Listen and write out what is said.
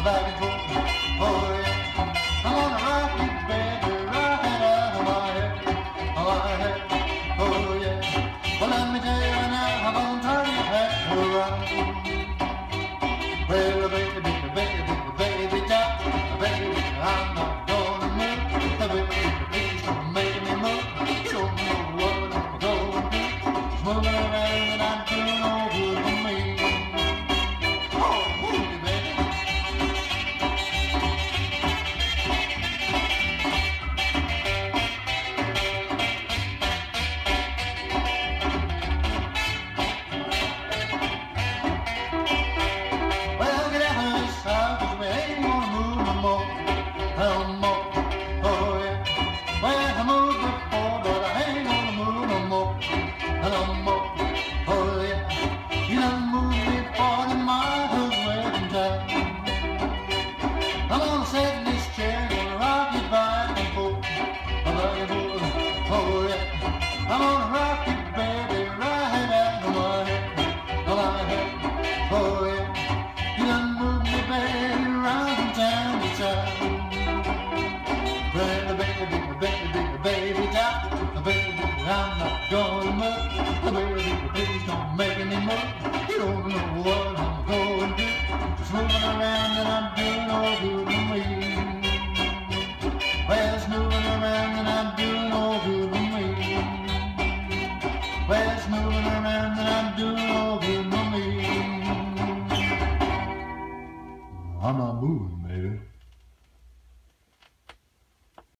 back and forth. Oh yeah, I'm gonna rock you, baby, right out of my head. Oh yeah, well let me tell you now, I'm gonna turn your head around. Well, baby, top, baby, I'm not gonna move. Baby, please don't make me move. You don't know what I'm going to do. Just moving around and I'm doing no good for me. Oh, move me, baby. Well, get out of this house, 'cause we ain't gonna move no more. No more. Oh yeah. Well, I moved before, but I ain't gonna move no more. No more. Oh yeah. You done moved me 40 miles away from town. I'm gonna sit in this chair, gonna rock you back and forth. Back and forth. Oh yeah. I'm gonna rock you, baby, right out of my head. Oh yeah. You done moved me, baby, round from town to town. Baby, top, baby, I'm not gonna move. Baby, please don't make any move. You don't know what I'm going to do. Just moving around and I'm doing all good for me. Well, it's moving around and I'm doing all good for me. Well, it's moving around and I'm doing all good for me. I'm not moving, baby.